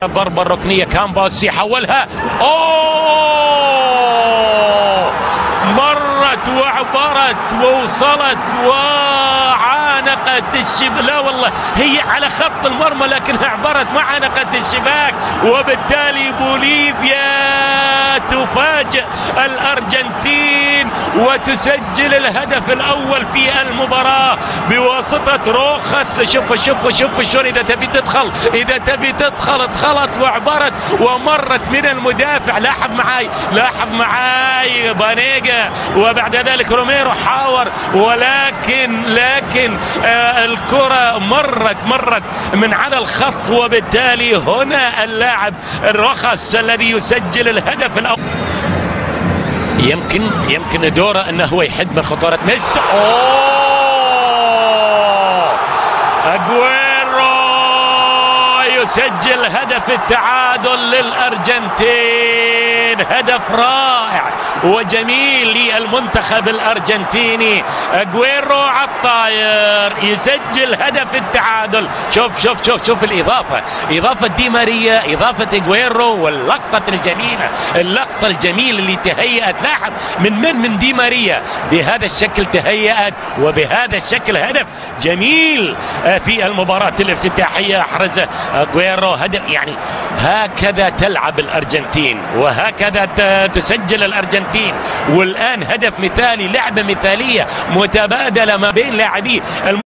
ضربة الركنية كامبوس يحولها، اوه مرت وعبرت ووصلت وعانقت الشباك. لا والله هي على خط المرمى لكنها عبرت ما عانقت الشباك، وبالتالي بوليفيا تفاجئ الأرجنتين وتسجل الهدف الأول في المباراة بواسطة روخاس. شوف شلون إذا تبي تدخل ادخلت وعبرت ومرت من المدافع. لاحظ معاي بانيجا، وبعد ذلك روميرو حاور، ولكن الكرة مرت من على الخط، وبالتالي هنا اللاعب روخاس الذي يسجل الهدف الأول. يمكن دوره انه هو يحد من خطورة ميسي. اغويرو يسجل هدف التعادل للأرجنتين، هدف رائع وجميل للمنتخب الأرجنتيني. اغويرو على الطاير يسجل هدف التعادل. شوف الإضافة، إضافة دي ماريا، إضافة اغويرو، واللقطة الجميلة اللي تهيأت. لاحظ من دي ماريا بهذا الشكل تهيأت، وبهذا الشكل هدف جميل في المباراة الافتتاحية أحرز اغويرو هدف. يعني هكذا تلعب الأرجنتين وهكذا تسجل الأرجنتين، والآن هدف مثالي، لعبة مثالية متبادلة ما بين لاعبي